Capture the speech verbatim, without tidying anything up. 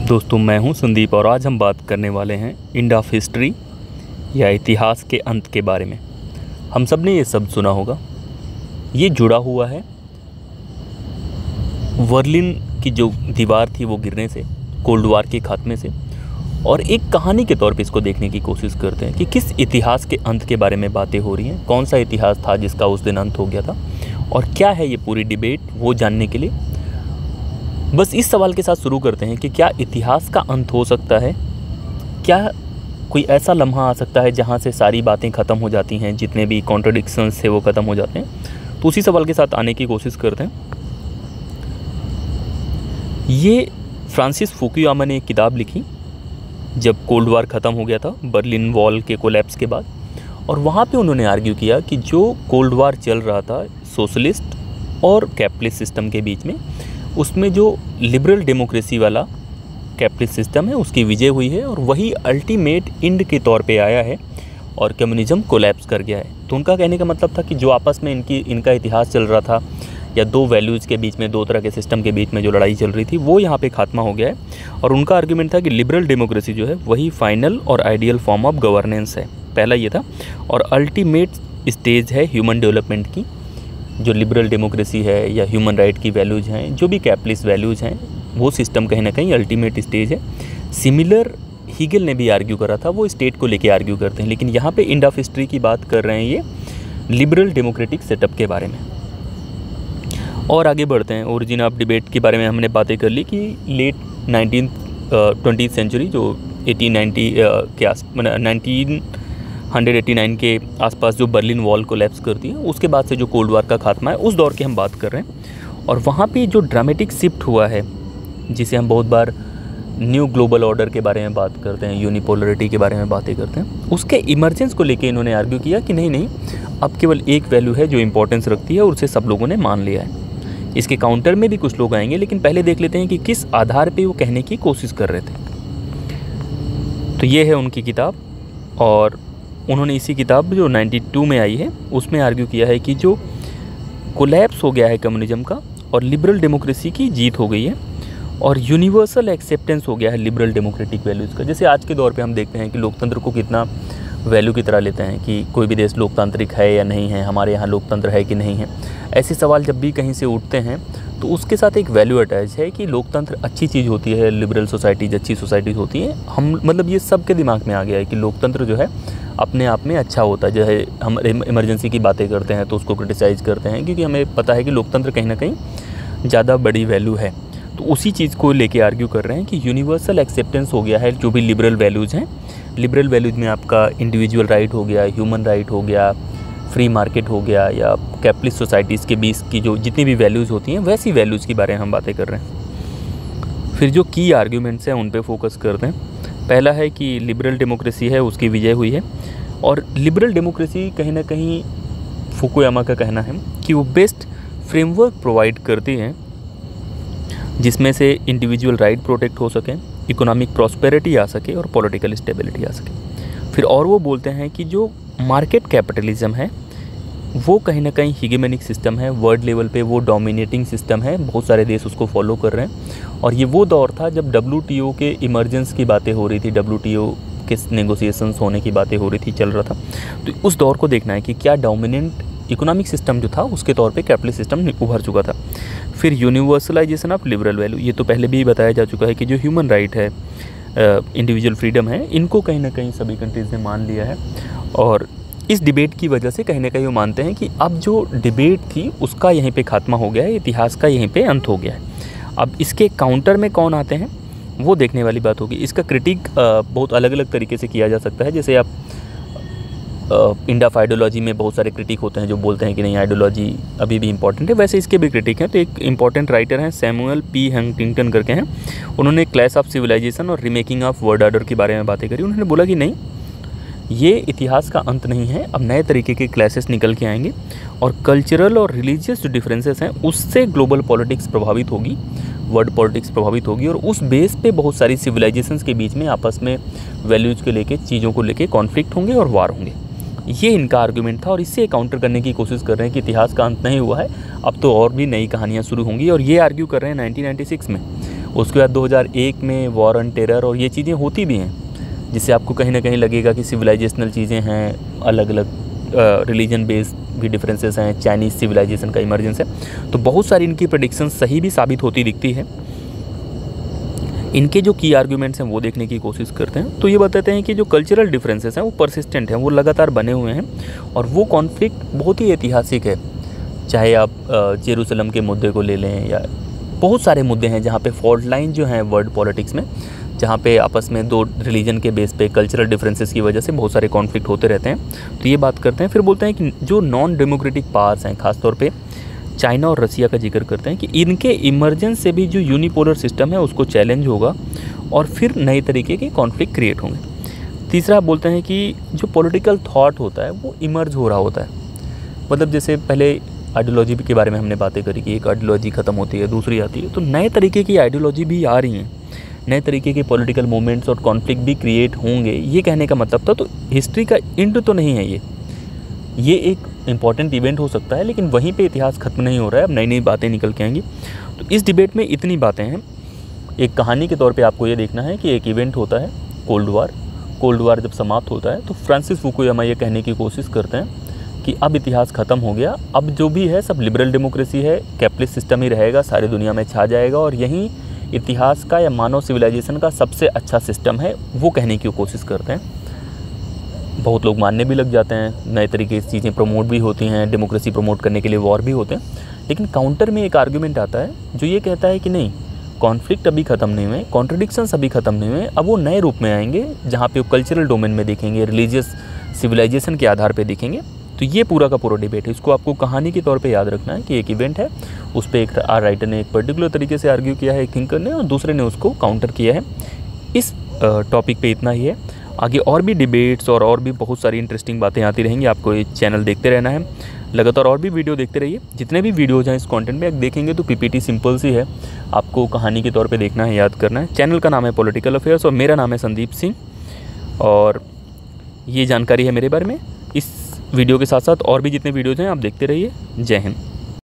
दोस्तों, मैं हूं संदीप और आज हम बात करने वाले हैं एंड ऑफ हिस्ट्री या इतिहास के अंत के बारे में। हम सब ने ये शब्द सुना होगा। ये जुड़ा हुआ है बर्लिन की जो दीवार थी वो गिरने से, कोल्ड वार के खात्मे से, और एक कहानी के तौर पे इसको देखने की कोशिश करते हैं कि किस इतिहास के अंत के बारे में बातें हो रही हैं, कौन सा इतिहास था जिसका उस दिन अंत हो गया था और क्या है ये पूरी डिबेट, वो जानने के लिए बस इस सवाल के साथ शुरू करते हैं कि क्या इतिहास का अंत हो सकता है? क्या कोई ऐसा लम्हा आ सकता है जहां से सारी बातें ख़त्म हो जाती हैं, जितने भी कॉन्ट्रडिक्शंस थे वो ख़त्म हो जाते हैं? तो उसी सवाल के साथ आने की कोशिश करते हैं। ये फ्रांसिस फुकुयामा ने एक किताब लिखी जब कोल्ड वार ख़त्म हो गया था, बर्लिन वॉल के कोलैप्स के बाद, और वहाँ पे उन्होंने आर्ग्यू किया कि जो कोल्ड वार चल रहा था सोशलिस्ट और कैपिटलिस्ट सिस्टम के बीच में, उसमें जो लिबरल डेमोक्रेसी वाला कैपिटलिस्ट सिस्टम है उसकी विजय हुई है और वही अल्टीमेट एंड के तौर पे आया है और कम्युनिज्म कोलैप्स कर गया है। तो उनका कहने का मतलब था कि जो आपस में इनकी इनका इतिहास चल रहा था, या दो वैल्यूज़ के बीच में, दो तरह के सिस्टम के बीच में जो लड़ाई चल रही थी, वो यहाँ पे खात्मा हो गया है। और उनका आर्ग्यूमेंट था कि लिबरल डेमोक्रेसी जो है वही फाइनल और आइडियल फॉर्म ऑफ गवर्नेंस है। पहला ये था। और अल्टीमेट स्टेज है ह्यूमन डेवलपमेंट की। जो लिबरल डेमोक्रेसी है या ह्यूमन राइट की वैल्यूज़ हैं, जो भी कैपिटलिस्ट वैल्यूज़ हैं, वो सिस्टम कहीं ना कहीं अल्टीमेट स्टेज है। सिमिलर हीगल ने भी आर्ग्यू करा था, वो स्टेट को लेके आर्ग्यू करते हैं, लेकिन यहाँ पे एंड ऑफ हिस्ट्री की बात कर रहे हैं ये लिबरल डेमोक्रेटिक सेटअप के बारे में। और आगे बढ़ते हैं। ओरिजिन ऑफ डिबेट के बारे में हमने बातें कर ली कि लेट नाइनटीन ट्वेंटी सेंचुरी जो एटीन नाइन्टी के आस नाइनटीन हंड्रेड एटी नाइन के आसपास जो बर्लिन वॉल कोलैप्स करती है, उसके बाद से जो कोल्ड वार का खात्मा है, उस दौर की हम बात कर रहे हैं। और वहाँ पे जो ड्रामेटिक शिफ्ट हुआ है, जिसे हम बहुत बार न्यू ग्लोबल ऑर्डर के बारे में बात करते हैं, यूनिपोलरिटी के बारे में बातें करते हैं, उसके इमरजेंस को लेके इन्होंने आर्ग्यू किया कि नहीं नहीं अब केवल एक वैल्यू है जो इंपॉर्टेंस रखती है और उसे सब लोगों ने मान लिया है। इसके काउंटर में भी कुछ लोग आएंगे, लेकिन पहले देख लेते हैं कि किस आधार पर वो कहने की कोशिश कर रहे थे। तो ये है उनकी किताब, और उन्होंने इसी किताब जो बानवे में आई है उसमें आर्ग्यू किया है कि जो कोलैप्स हो गया है कम्युनिज्म का और लिबरल डेमोक्रेसी की जीत हो गई है और यूनिवर्सल एक्सेप्टेंस हो गया है लिबरल डेमोक्रेटिक वैल्यूज़ का। जैसे आज के दौर पे हम देखते हैं कि लोकतंत्र को कितना वैल्यू की तरह लेते हैं कि कोई भी देश लोकतांत्रिक है या नहीं है, हमारे यहाँ लोकतंत्र है कि नहीं है। ऐसे सवाल जब भी कहीं से उठते हैं तो उसके साथ एक वैल्यू अटैच है कि लोकतंत्र अच्छी चीज़ होती है, लिबरल सोसाइटीज अच्छी सोसाइटीज़ होती हैं। हम मतलब ये सबके दिमाग में आ गया है कि लोकतंत्र जो है अपने आप में अच्छा होता है। जो है हम इमरजेंसी की बातें करते हैं तो उसको क्रिटिसाइज़ करते हैं, क्योंकि हमें पता है कि लोकतंत्र कहीं ना कहीं ज़्यादा बड़ी वैल्यू है। तो उसी चीज़ को लेके आर्ग्यू कर रहे हैं कि यूनिवर्सल एक्सेप्टेंस हो गया है जो भी लिबरल वैल्यूज़ हैं। लिबरल वैल्यूज़ में आपका इंडिविजुअल राइट हो गया, ह्यूमन राइट हो गया, फ्री मार्केट हो गया, या कैपिटलिस्ट सोसाइटीज़ के बीच की जो जितनी भी वैल्यूज़ होती हैं, वैसी वैल्यूज़ के बारे में हम बातें कर रहे हैं। फिर जो की आर्ग्यूमेंट्स हैं उन पे फोकस करते हैं। पहला है कि लिबरल डेमोक्रेसी है उसकी विजय हुई है, और लिबरल डेमोक्रेसी कहीं ना कहीं फुकुयामा का कहना है कि वो बेस्ट फ्रेमवर्क प्रोवाइड करती हैं जिसमें से इंडिविजुअल राइट प्रोटेक्ट हो सके, इकोनॉमिक प्रॉस्पेरिटी आ सके और पॉलिटिकल स्टेबिलिटी आ सके। फिर और वो बोलते हैं कि जो मार्केट कैपिटलिज्म है वो कहीं ना कहीं हिगेमनिक सिस्टम है, वर्ल्ड लेवल पे वो डोमिनेटिंग सिस्टम है, बहुत सारे देश उसको फॉलो कर रहे हैं। और ये वो दौर था जब डब्ल्यू टी ओ के इमरजेंस की बातें हो रही थी, डब्ल्यू टी ओ के नेगोशिएशंस होने की बातें हो रही थी, चल रहा था। तो उस दौर को देखना है कि क्या डोमिनेंट इकोनॉमिक सिस्टम जो था उसके तौर पे कैपिटलिस्ट सिस्टम उभर चुका था। फिर यूनिवर्सलाइजेशन ऑफ लिबरल वैल्यू, ये तो पहले भी बताया जा चुका है कि जो ह्यूमन राइट है, इंडिविजुअल फ्रीडम है, इनको कहीं ना कहीं सभी कंट्रीज़ ने मान लिया है। और इस डिबेट की वजह से कहीं ना कहीं वो मानते हैं कि अब जो डिबेट थी उसका यहीं पे खात्मा हो गया है, इतिहास का यहीं पे अंत हो गया है। अब इसके काउंटर में कौन आते हैं वो देखने वाली बात होगी। इसका क्रिटिक बहुत अलग अलग तरीके से किया जा सकता है। जैसे आप एंड ऑफ आइडियोलॉजी में बहुत सारे क्रिटिक होते हैं जो बोलते हैं कि नहीं, आइडियोलॉजी अभी भी इंपॉर्टेंट है, वैसे इसके भी क्रिटिक हैं। तो एक इंपॉर्टेंट राइटर हैं, सैमुअल पी हंटिंगटन करके हैं, उन्होंने क्लैश ऑफ सिविलाइजेशन और रीमेकिंग ऑफ वर्ल्ड ऑर्डर के बारे में बातें करी। उन्होंने बोला कि नहीं, ये इतिहास का अंत नहीं है, अब नए तरीके के क्लैशेस निकल के आएंगे और कल्चरल और रिलीजियस जो डिफरेंसेस हैं उससे ग्लोबल पॉलिटिक्स प्रभावित होगी, वर्ल्ड पॉलिटिक्स प्रभावित होगी, और उस बेस पे बहुत सारी सिविलाइजेशंस के बीच में आपस में वैल्यूज़ के लेके, चीज़ों को लेके कॉन्फ्लिक्ट होंगे और वार होंगे। ये इनका आर्गुमेंट था और इससे काउंटर करने की कोशिश कर रहे हैं कि इतिहास का अंत नहीं हुआ है, अब तो और भी नई कहानियाँ शुरू होंगी। और ये आर्ग्यू कर रहे हैं नाइनटीन नाइंटी सिक्स में। उसके बाद दो हज़ार एक में वॉर ऑन टेरर, और ये चीज़ें होती भी हैं जिससे आपको कहीं ना कहीं लगेगा कि सिविलाइजेशनल चीज़ें हैं, अलग अलग रिलीजन बेस्ड भी डिफरेंसेस हैं, चाइनीज़ सिविलाइजेशन का इमर्जेंस है। तो बहुत सारी इनकी प्रेडिक्शन सही भी साबित होती दिखती है। इनके जो की आर्ग्यूमेंट्स हैं वो देखने की कोशिश करते हैं। तो ये बताते हैं कि जो कल्चरल डिफरेंसेस हैं वो परसिस्टेंट हैं, वो लगातार बने हुए हैं, और वो कॉन्फ्लिक्ट बहुत ही ऐतिहासिक है। चाहे आप जेरूसलम के मुद्दे को ले लें, या बहुत सारे मुद्दे हैं जहाँ पे फॉल्ट लाइन जो हैं वर्ल्ड पॉलिटिक्स में, जहाँ पे आपस में दो रिलीजन के बेस पे कल्चरल डिफरेंसेस की वजह से बहुत सारे कॉन्फ्लिक्ट होते रहते हैं। तो ये बात करते हैं। फिर बोलते हैं कि जो नॉन डेमोक्रेटिक पावर्स हैं, खासतौर पे चाइना और रसिया का जिक्र करते हैं कि इनके इमर्जेंस से भी जो यूनिपोलर सिस्टम है उसको चैलेंज होगा, और फिर नए तरीके के कॉन्फ्लिक्ट क्रिएट होंगे। तीसरा बोलते हैं कि जो पॉलिटिकल थॉट होता है वो इमर्ज हो रहा होता है। मतलब जैसे पहले आइडियोलॉजी के बारे में हमने बातें करी कि एक आइडियोलॉजी ख़त्म होती है, दूसरी आती है, तो नए तरीके की आइडियोलॉजी भी आ रही हैं, नए तरीके के पॉलिटिकल मूवमेंट्स और कॉन्फ्लिक्ट भी क्रिएट होंगे। ये कहने का मतलब था। तो हिस्ट्री का एंड तो नहीं है ये ये एक इम्पॉर्टेंट इवेंट हो सकता है, लेकिन वहीं पे इतिहास खत्म नहीं हो रहा है, अब नई नई बातें निकल के आएंगी। तो इस डिबेट में इतनी बातें हैं। एक कहानी के तौर पे आपको ये देखना है कि एक इवेंट होता है कोल्ड वार। कोल्ड वार जब समाप्त होता है तो फ्रांसिस फुकुयामा ये कहने की कोशिश करते हैं कि अब इतिहास ख़त्म हो गया, अब जो भी है सब लिबरल डेमोक्रेसी है, कैपिटलिस्ट सिस्टम ही रहेगा, सारी दुनिया में छा जाएगा, और यही इतिहास का या मानव सिविलाइजेशन का सबसे अच्छा सिस्टम है, वो कहने की कोशिश करते हैं। बहुत लोग मानने भी लग जाते हैं, नए तरीके से चीज़ें प्रमोट भी होती हैं, डेमोक्रेसी प्रमोट करने के लिए वॉर भी होते हैं। लेकिन काउंटर में एक आर्गुमेंट आता है जो ये कहता है कि नहीं, कॉन्फ्लिक्ट अभी ख़त्म नहीं हुए, कॉन्ट्रडिक्शंस अभी ख़त्म नहीं हुए, अब वो नए रूप में आएंगे जहाँ पे वो कल्चरल डोमेन में दिखेंगे, रिलीजियस सिविलाइजेशन के आधार पे दिखेंगे। तो ये पूरा का पूरा डिबेट है। इसको आपको कहानी के तौर पे याद रखना है कि एक इवेंट है, उस पर एक आर राइटर ने एक पर्टिकुलर तरीके से आर्ग्यू किया है एक थिंकर ने, और दूसरे ने उसको काउंटर किया है। इस टॉपिक पे इतना ही है। आगे और भी डिबेट्स और और भी बहुत सारी इंटरेस्टिंग बातें आती रहेंगी। आपको ये चैनल देखते रहना है, लगातार और भी वीडियो देखते रहिए। जितने भी वीडियोज़ हैं इस कंटेंट में आप देखेंगे तो पीपीटी सिंपल सी है, आपको कहानी के तौर पे देखना है, याद करना है। चैनल का नाम है पॉलिटिकल अफेयर्स और मेरा नाम है संदीप सिंह, और ये जानकारी है मेरे बारे में। इस वीडियो के साथ साथ और भी जितने वीडियोज़ हैं आप देखते रहिए। जय हिंद।